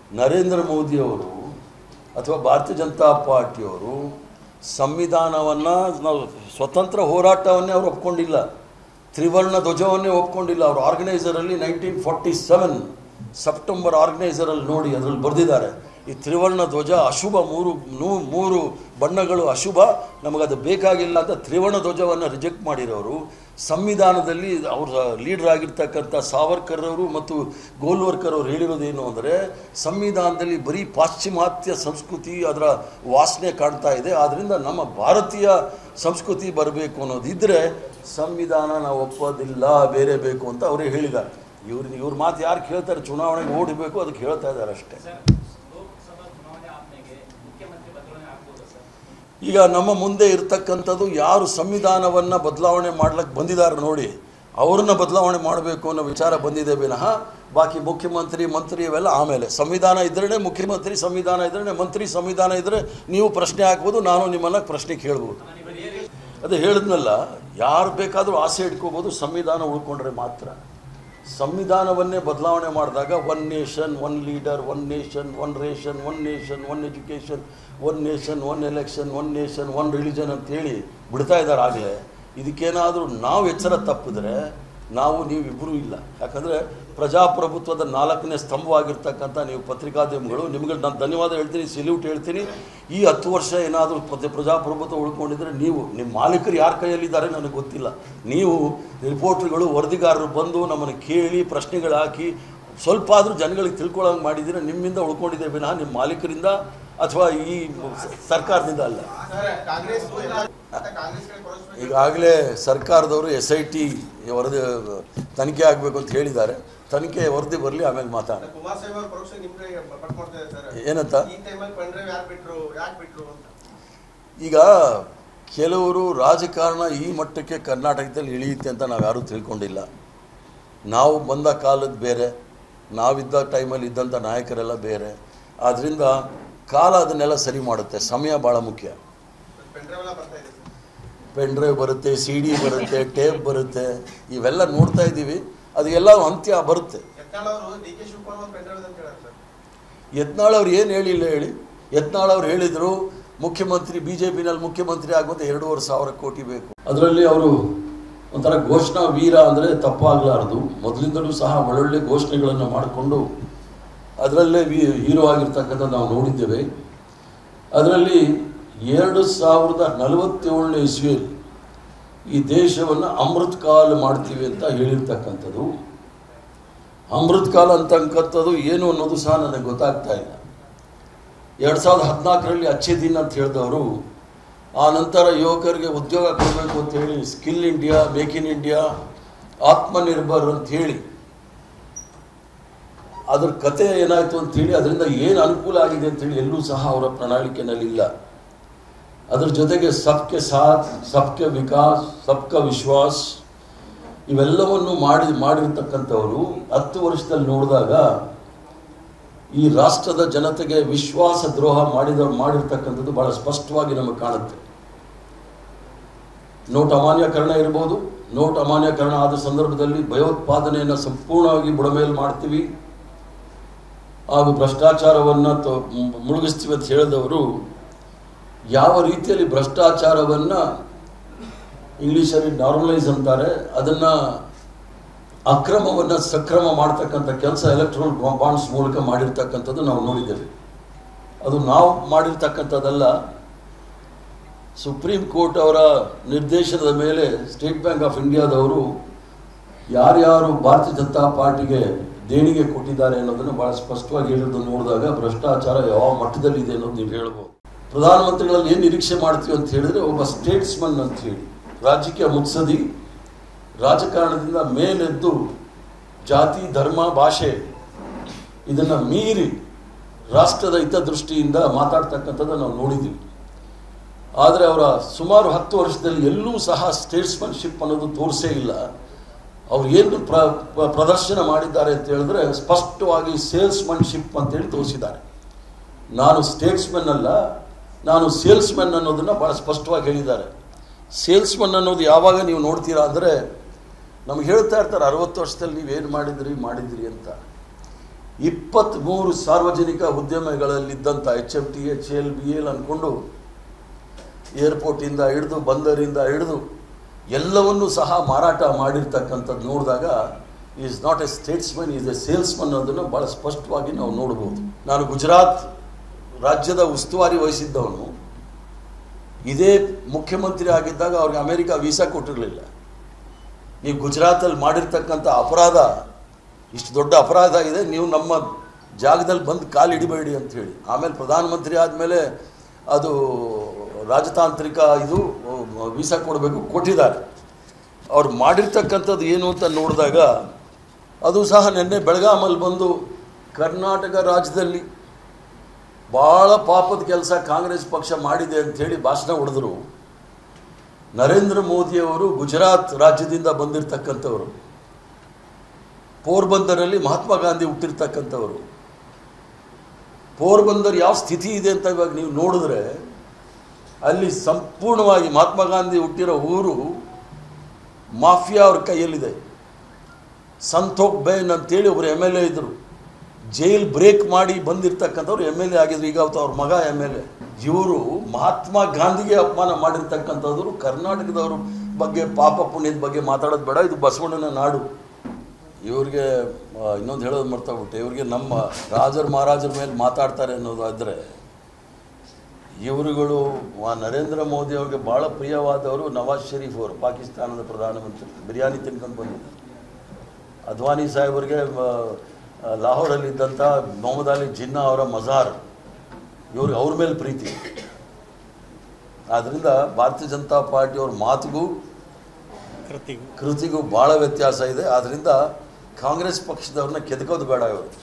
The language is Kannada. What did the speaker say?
ನರೇಂದ್ರ ಮೋದಿಯವರು ಅಥವಾ ಭಾರತೀಯ ಜನತಾ ಪಾರ್ಟಿಯವರು ಸಂವಿಧಾನವನ್ನು ನಾವು ಸ್ವತಂತ್ರ ಹೋರಾಟವನ್ನೇ ಅವರು ಒಪ್ಕೊಂಡಿಲ್ಲ, ತ್ರಿವರ್ಣ ಧ್ವಜವನ್ನೇ ಒಪ್ಕೊಂಡಿಲ್ಲ. ಅವರು ಆರ್ಗನೈಸರಲ್ಲಿ 1947 ಸೆಪ್ಟೆಂಬರ್ ಆರ್ಗನೈಸರಲ್ಲಿ ನೋಡಿ, ಅದರಲ್ಲಿ ಬರೆದಿದ್ದಾರೆ ಈ ತ್ರಿವರ್ಣ ಧ್ವಜ ಅಶುಭ, ಮೂರು ಬಣ್ಣಗಳು ಅಶುಭ, ನಮಗದು ಬೇಕಾಗಿಲ್ಲ ಅಂತ ತ್ರಿವರ್ಣ ಧ್ವಜವನ್ನು ರಿಜೆಕ್ಟ್ ಮಾಡಿರೋರು. ಸಂವಿಧಾನದಲ್ಲಿ ಅವ್ರ ಲೀಡರ್ ಆಗಿರ್ತಕ್ಕಂಥ ಸಾವರ್ಕರ್ ಅವರು ಮತ್ತು ಗೋಲ್ವರ್ಕರ್ ಅವರು ಹೇಳಿರೋದೇನು ಅಂದರೆ, ಸಂವಿಧಾನದಲ್ಲಿ ಬರೀ ಪಾಶ್ಚಿಮಾತ್ಯ ಸಂಸ್ಕೃತಿ ಅದರ ವಾಸನೆ ಕಾಣ್ತಾ ಇದೆ, ಆದ್ದರಿಂದ ನಮ್ಮ ಭಾರತೀಯ ಸಂಸ್ಕೃತಿ ಬರಬೇಕು ಅನ್ನೋದಿದ್ದರೆ ಸಂವಿಧಾನ ನಾವು ಒಪ್ಪೋದಿಲ್ಲ, ಬೇರೆ ಬೇಕು ಅಂತ ಅವರೇ ಹೇಳಿದ್ದಾರೆ. ಇವ್ರ ಮಾತು ಯಾರು ಕೇಳ್ತಾರೆ? ಚುನಾವಣೆಗೆ ಓಡಬೇಕು, ಅದಕ್ಕೆ ಹೇಳ್ತಾ ಇದ್ದಾರೆ ಅಷ್ಟೇ. ಈಗ ನಮ್ಮ ಮುಂದೆ ಇರ್ತಕ್ಕಂಥದ್ದು ಯಾರು ಸಂವಿಧಾನವನ್ನು ಬದಲಾವಣೆ ಮಾಡ್ಲಿಕ್ಕೆ ಬಂದಿದ್ದಾರೆ ನೋಡಿ, ಅವ್ರನ್ನ ಬದಲಾವಣೆ ಮಾಡಬೇಕು ಅನ್ನೋ ವಿಚಾರ ಬಂದಿದೆ ವಿನಃ ಬಾಕಿ ಮುಖ್ಯಮಂತ್ರಿ ಮಂತ್ರಿ ಇವೆಲ್ಲ ಆಮೇಲೆ. ಸಂವಿಧಾನ ಇದ್ರೇ ಮುಖ್ಯಮಂತ್ರಿ, ಸಂವಿಧಾನ ಇದ್ರೇ ಮಂತ್ರಿ, ಸಂವಿಧಾನ ಇದ್ದರೆ ನೀವು ಪ್ರಶ್ನೆ ಹಾಕ್ಬೋದು, ನಾನು ನಿಮ್ಮನ್ನು ಪ್ರಶ್ನೆ ಕೇಳ್ಬೋದು. ಅದು ಹೇಳಿದ್ನಲ್ಲ, ಯಾರು ಬೇಕಾದರೂ ಆಸೆ ಇಟ್ಕೋಬೋದು, ಸಂವಿಧಾನ ಉಳ್ಕೊಂಡ್ರೆ ಮಾತ್ರ. ಸಂವಿಧಾನವನ್ನೇ ಬದಲಾವಣೆ ಮಾಡಿದಾಗ one nation one leader, one nation one ration, one nation one education, one nation one election, one nation one religion ಅಂತೇಳಿ ಬಿಡ್ತಾ ಇದ್ದಾರೆ. ಆಗಲೇ ಇದಕ್ಕೇನಾದರೂ ನಾವು ಎಚ್ಚರ ತಪ್ಪಿದ್ರೆ ನಾವು ನೀವಿಬ್ಬರೂ ಇಲ್ಲ. ಯಾಕಂದರೆ ಪ್ರಜಾಪ್ರಭುತ್ವದ 4ನೇ ಸ್ತಂಭವಾಗಿರ್ತಕ್ಕಂಥ ನೀವು ಪತ್ರಿಕಾದ್ಯಮಿಗಳು, ನಿಮಗೆ ನಾನು ಧನ್ಯವಾದ ಹೇಳ್ತೀನಿ, ಸೆಲ್ಯೂಟ್ ಹೇಳ್ತೀನಿ. ಈ 10 ವರ್ಷ ಏನಾದರೂ ಪ್ರಜಾಪ್ರಭುತ್ವ ಉಳ್ಕೊಂಡಿದ್ರೆ ನೀವು, ನಿಮ್ಮ ಮಾಲೀಕರು ಯಾರ ಕೈಯಲ್ಲಿದ್ದಾರೆ ನನಗೆ ಗೊತ್ತಿಲ್ಲ, ನೀವು ರಿಪೋರ್ಟ್ರುಗಳು ವರದಿಗಾರರು ಬಂದು ನಮ್ಮನ್ನು ಕೇಳಿ ಪ್ರಶ್ನೆಗಳು ಹಾಕಿ ಸ್ವಲ್ಪ ಆದರೂ ಜನಗಳಿಗೆ ತಿಳ್ಕೊಳ್ಳೋಂಗೆ ಮಾಡಿದರೆ ನಿಮ್ಮಿಂದ ಉಳ್ಕೊಂಡಿದೆ ವಿನಃ ನಿಮ್ಮ ಮಾಲೀಕರಿಂದ ಅಥವಾ ಈ ಸರ್ಕಾರದಿಂದ ಅಲ್ಲ. ಈಗಾಗಲೇ ಸರ್ಕಾರದವರು SIT ವರದಿ ತನಿಖೆ ಆಗಬೇಕು ಅಂತ ಹೇಳಿದ್ದಾರೆ. ತನಿಖೆ ವರದಿ ಬರಲಿ, ಆಮೇಲೆ ಮಾತಾಡ. ಏನಂತ ಈಗ ಕೆಲವರು ರಾಜಕಾರಣ ಈ ಮಟ್ಟಕ್ಕೆ ಕರ್ನಾಟಕದಲ್ಲಿ ಇಳಿಯುತ್ತೆ ಅಂತ ನಾವು ಯಾರೂ ತಿಳ್ಕೊಂಡಿಲ್ಲ. ನಾವು ಬಂದ ಕಾಲದ ಬೇರೆ, ನಾವಿದ್ದ ಟೈಮಲ್ಲಿ ಇದ್ದಂಥ ನಾಯಕರೆಲ್ಲ ಬೇರೆ. ಆದ್ದರಿಂದ ಕಾಲ ಅದನ್ನೆಲ್ಲ ಸರಿ ಮಾಡುತ್ತೆ. ಸಮಯ ಭಾಳ ಮುಖ್ಯ. ಪೆನ್ ಡ್ರೈವ್ ಬರುತ್ತೆ, CD ಬರುತ್ತೆ, ಟೇಪ್ ಬರುತ್ತೆ, ಇವೆಲ್ಲ ನೋಡ್ತಾ ಇದ್ದೀವಿ. ಅದೆಲ್ಲ ಅಂತ್ಯ ಬರುತ್ತೆ. ಯತ್ನಾಳ್ ಅವ್ರು ಏನು ಹೇಳಿಲ್ಲ ಹೇಳಿ. ಯತ್ನಾಳ್ ಅವ್ರು ಹೇಳಿದರು ಮುಖ್ಯಮಂತ್ರಿ BJPನಲ್ಲಿ ಮುಖ್ಯಮಂತ್ರಿ ಆಗುವಂತೆ 2,500 ಕೋಟಿ ಬೇಕು. ಅದರಲ್ಲಿ ಅವರು ಒಂಥರ ಘೋಷಣಾ ವೀರ ಅಂದರೆ ತಪ್ಪಾಗಲಾರದು. ಮೊದಲಿಂದಲೂ ಸಹ ಒಳ್ಳೊಳ್ಳೆ ಘೋಷಣೆಗಳನ್ನು ಮಾಡಿಕೊಂಡು ಅದರಲ್ಲೇ ಹೀರೋ ಆಗಿರ್ತಕ್ಕಂಥ ನಾವು ನೋಡಿದ್ದೇವೆ. ಅದರಲ್ಲಿ 2047ನೇ ಇಸ್ವಿಯಲ್ಲಿ ಈ ದೇಶವನ್ನು ಅಮೃತ್ ಕಾಲ ಮಾಡ್ತೀವಿ ಅಂತ ಹೇಳಿರ್ತಕ್ಕಂಥದ್ದು. ಅಮೃತ್ ಕಾಲ ಅಂತಕ್ಕಂಥದ್ದು ಏನು ಅನ್ನೋದು ಸಹ ನನಗೆ ಗೊತ್ತಾಗ್ತಾ ಇಲ್ಲ. 2014ರಲ್ಲಿ ಅಚ್ಚೆ ದಿನ ಅಂತ ಹೇಳಿದವರು, ಆ ನಂತರ ಯುವಕರಿಗೆ ಉದ್ಯೋಗ ಕೊಡಬೇಕು ಅಂತೇಳಿ skill India, make in India, Aatmanirbhar ಅಂತ ಹೇಳಿ ಅದ್ರ ಕತೆ ಏನಾಯಿತು ಅಂಥೇಳಿ, ಅದರಿಂದ ಏನು ಅನುಕೂಲ ಆಗಿದೆ ಅಂಥೇಳಿ ಎಲ್ಲೂ ಸಹ ಅವರ ಪ್ರಣಾಳಿಕೆಯಲ್ಲಿ ಇಲ್ಲ. ಅದರ ಜೊತೆಗೆ ಸಬ್ಕೆ ಸಾಥ್, ಸಬ್ಕೆ ವಿಕಾಸ್, ಸಬ್ಕಾ ವಿಶ್ವಾಸ್ ಇವೆಲ್ಲವನ್ನು ಮಾಡಿರ್ತಕ್ಕಂಥವರು 10 ವರ್ಷದಲ್ಲಿ ನೋಡಿದಾಗ ಈ ರಾಷ್ಟ್ರದ ಜನತೆಗೆ ವಿಶ್ವಾಸ ದ್ರೋಹ ಮಾಡಿರ್ತಕ್ಕಂಥದ್ದು ಭಾಳ ಸ್ಪಷ್ಟವಾಗಿ ನಮಗೆ ಕಾಣುತ್ತೆ. ನೋಟ್ ಅಮಾನ್ಯೀಕರಣ ಇರ್ಬೋದು. ನೋಟ್ ಅಮಾನ್ಯೀಕರಣ ಆದ ಸಂದರ್ಭದಲ್ಲಿ ಭಯೋತ್ಪಾದನೆಯನ್ನು ಸಂಪೂರ್ಣವಾಗಿ ಬುಡಮೇಲು ಮಾಡ್ತೀವಿ ಹಾಗೂ ಭ್ರಷ್ಟಾಚಾರವನ್ನು ಮುಳುಗಿಸ್ತೀವಿ ಅಂತ ಹೇಳಿದವರು ಯಾವ ರೀತಿಯಲ್ಲಿ ಭ್ರಷ್ಟಾಚಾರವನ್ನು ಇಂಗ್ಲೀಷಲ್ಲಿ ನಾರ್ಮಲೈಸ್ ಅಂತಾರೆ, ಅದನ್ನು ಅಕ್ರಮವನ್ನು ಸಕ್ರಮ ಮಾಡ್ತಕ್ಕಂಥ ಕೆಲಸ ಎಲೆಕ್ಟ್ರಾನಿಕ್ ಬಾಂಡ್ಸ್ ಮೂಲಕ ಮಾಡಿರ್ತಕ್ಕಂಥದ್ದು ನಾವು ನೋಡಿದ್ದೇವೆ. ಅದು ನಾವು ಮಾಡಿರ್ತಕ್ಕಂಥದ್ದಲ್ಲ. ಸುಪ್ರೀಂ ಕೋರ್ಟ್ ಅವರ ನಿರ್ದೇಶನದ ಮೇಲೆ ಸ್ಟೇಟ್ ಬ್ಯಾಂಕ್ ಆಫ್ ಇಂಡಿಯಾದವರು ಯಾರ್ಯಾರು ಭಾರತೀಯ ಜನತಾ ಪಾರ್ಟಿಗೆ ದೇಣಿಗೆ ಕೊಟ್ಟಿದ್ದಾರೆ ಅನ್ನೋದನ್ನು ಭಾಳ ಸ್ಪಷ್ಟವಾಗಿ ಹೇಳಿರೋದನ್ನು ನೋಡಿದಾಗ ಭ್ರಷ್ಟಾಚಾರ ಯಾವ ಮಟ್ಟದಲ್ಲಿದೆ ಅನ್ನೋದು ನೀವು ಹೇಳ್ಬೋದು. ಪ್ರಧಾನಮಂತ್ರಿಗಳಲ್ಲಿ ಏನು ನಿರೀಕ್ಷೆ ಮಾಡ್ತೀವಿ ಅಂತ ಹೇಳಿದ್ರೆ, ಒಬ್ಬ ಸ್ಟೇಟ್ಸ್ಮನ್ ಅಂತ ಹೇಳಿ, ರಾಜಕೀಯ ಮುತ್ಸದಿ, ರಾಜಕಾರಣದಿಂದ ಮೇಲೆದ್ದು ಜಾತಿ ಧರ್ಮ ಭಾಷೆ ಇದನ್ನು ಮೀರಿ ರಾಷ್ಟ್ರದ ಹಿತದೃಷ್ಟಿಯಿಂದ ಮಾತಾಡ್ತಕ್ಕಂಥದ್ದು ನಾವು ನೋಡಿದ್ದೀವಿ. ಆದರೆ ಅವರ ಸುಮಾರು 10 ವರ್ಷದಲ್ಲಿ ಎಲ್ಲೂ ಸಹ ಸ್ಟೇಟ್ಸ್ಮನ್ಶಿಪ್ ಅನ್ನೋದು ತೋರಿಸೇ ಇಲ್ಲ. ಅವ್ರು ಏನು ಪ್ರದರ್ಶನ ಮಾಡಿದ್ದಾರೆ ಅಂತ ಹೇಳಿದ್ರೆ ಸ್ಪಷ್ಟವಾಗಿ ಸೇಲ್ಸ್ಮನ್ಶಿಪ್ ಅಂತೇಳಿ ತೋರಿಸಿದ್ದಾರೆ. ನಾನು ಸ್ಟೇಟ್ಸ್ಮನ್ ಅಲ್ಲ, ನಾನು ಸೇಲ್ಸ್ಮನ್ ಅನ್ನೋದನ್ನು ಭಾಳ ಸ್ಪಷ್ಟವಾಗಿ ಹೇಳಿದ್ದಾರೆ. ಸೇಲ್ಸ್ಮನ್ ಅನ್ನೋದು ಯಾವಾಗ ನೀವು ನೋಡ್ತೀರಾ ಅಂದರೆ, ನಮ್ಗೆ ಹೇಳ್ತಾ ಇರ್ತಾರೆ 60 ವರ್ಷದಲ್ಲಿ ನೀವೇನು ಮಾಡಿದ್ರಿ ಅಂತ. 23 ಸಾರ್ವಜನಿಕ ಉದ್ಯಮಗಳಲ್ಲಿದ್ದಂಥ HFT, HAL ಅಂದ್ಕೊಂಡು ಏರ್ಪೋರ್ಟಿಂದ ಹಿಡಿದು ಬಂದರಿಂದ ಹಿಡಿದು ಎಲ್ಲವನ್ನೂ ಸಹ ಮಾರಾಟ ಮಾಡಿರ್ತಕ್ಕಂಥದ್ದು ನೋಡಿದಾಗ is not a statesman, is a salesman ಅನ್ನೋದನ್ನು ಭಾಳ ಸ್ಪಷ್ಟವಾಗಿ ನಾವು ನೋಡ್ಬೋದು. ನಾನು ಗುಜರಾತ್ ರಾಜ್ಯದ ಉಸ್ತುವಾರಿ ವಹಿಸಿದ್ದವನು. ಇದೇ ಮುಖ್ಯಮಂತ್ರಿ ಆಗಿದ್ದಾಗ ಅವ್ರಿಗೆ ಅಮೇರಿಕ ವೀಸಾ ಕೊಟ್ಟಿರಲಿಲ್ಲ. ನೀವು ಗುಜರಾತಲ್ಲಿ ಮಾಡಿರ್ತಕ್ಕಂಥ ಅಪರಾಧ ಇಷ್ಟು ದೊಡ್ಡ ಅಪರಾಧ ಇದೆ, ನೀವು ನಮ್ಮ ಜಾಗದಲ್ಲಿ ಬಂದು ಕಾಲು ಹಿಡಿಬೇಡಿ ಅಂಥೇಳಿ. ಆಮೇಲೆ ಪ್ರಧಾನಮಂತ್ರಿ ಆದಮೇಲೆ ಅದು ರಾಜತಾಂತ್ರಿಕ ಇದು ವೀಸಾ ಕೊಡಬೇಕು, ಕೊಟ್ಟಿದ್ದಾರೆ. ಅವ್ರು ಮಾಡಿರ್ತಕ್ಕಂಥದ್ದು ಏನು ಅಂತ ನೋಡಿದಾಗ ಅದು ಸಹ ನಿನ್ನೆ ಬೆಳಗಾಮಲ್ಲಿ ಬಂದು ಕರ್ನಾಟಕ ರಾಜ್ಯದಲ್ಲಿ ಭಾಳ ಪಾಪದ ಕೆಲಸ ಕಾಂಗ್ರೆಸ್ ಪಕ್ಷ ಮಾಡಿದೆ ಅಂಥೇಳಿ ಭಾಷಣ ಹೊಡೆದರು. ನರೇಂದ್ರ ಮೋದಿಯವರು ಗುಜರಾತ್ ರಾಜ್ಯದಿಂದ ಬಂದಿರತಕ್ಕಂಥವರು, ಪೋರ್ಬಂದರಲ್ಲಿ ಮಹಾತ್ಮ ಗಾಂಧಿ ಹುಟ್ಟಿರ್ತಕ್ಕಂಥವರು. ಪೋರ್ಬಂದರ್ ಯಾವ ಸ್ಥಿತಿ ಇದೆ ಅಂತ ಇವಾಗ ನೀವು ನೋಡಿದ್ರೆ ಅಲ್ಲಿ ಸಂಪೂರ್ಣವಾಗಿ ಮಹಾತ್ಮ ಗಾಂಧಿ ಹುಟ್ಟಿರೋ ಊರು ಮಾಫಿಯಾ ಅವ್ರ ಕೈಯಲ್ಲಿದೆ. ಸಂತೋಕ್ ಬೇನ್ ಅಂತೇಳಿ ಒಬ್ಬರು MLA ಇದ್ದರು, ಜೈಲ್ ಬ್ರೇಕ್ ಮಾಡಿ ಬಂದಿರತಕ್ಕಂಥವ್ರು MLA ಆಗಿದ್ರು. ಈಗ ಅವ್ರ ಮಗ MLA. ಇವರು ಮಹಾತ್ಮ ಗಾಂಧಿಗೆ ಅಪಮಾನ ಮಾಡಿರ್ತಕ್ಕಂಥವ್ರು. ಕರ್ನಾಟಕದವ್ರ ಬಗ್ಗೆ ಪಾಪ ಪುಣ್ಯದ ಬಗ್ಗೆ ಮಾತಾಡೋದು ಬೇಡ, ಇದು ಬಸವಣ್ಣನ ನಾಡು. ಇವ್ರಿಗೆ ಇನ್ನೊಂದು ಹೇಳೋದು ಮರ್ತೋಗ್ಬಿಟ್ಟೆ, ಇವ್ರಿಗೆ ನಮ್ಮ ರಾಜರ ಮಹಾರಾಜರ ಮೇಲೆ ಮಾತಾಡ್ತಾರೆ ಅನ್ನೋದಾದರೆ, ಇವರುಗಳು ನರೇಂದ್ರ ಮೋದಿ ಅವ್ರಿಗೆ ಭಾಳ ಪ್ರಿಯವಾದವರು ನವಾಜ್ ಶರೀಫ್ ಅವರು, ಪಾಕಿಸ್ತಾನದ ಪ್ರಧಾನಮಂತ್ರಿ. ಬಿರಿಯಾನಿ ತಿನ್ಕೊಂಡು ಬಂದಿದ್ದಾರೆ. ಅದ್ವಾನಿ ಸಾಹೇಬರಿಗೆ ಲಾಹೋರಲ್ಲಿದ್ದಂಥ ಮೊಹಮ್ಮದ್ ಅಲಿ ಜಿನ್ನಾ ಅವರ ಮಜಾರ್, ಇವ್ರಿಗೆ ಅವ್ರ ಮೇಲೆ ಪ್ರೀತಿ. ಆದ್ದರಿಂದ ಭಾರತೀಯ ಜನತಾ ಪಾರ್ಟಿಯವ್ರ ಮಾತಿಗೂ ಕೃತಿಗೂ ಭಾಳ ವ್ಯತ್ಯಾಸ ಇದೆ. ಆದ್ದರಿಂದ ಕಾಂಗ್ರೆಸ್ ಪಕ್ಷದವ್ರನ್ನ ಕೆದಕೋದು ಬೇಡ ಇವರು.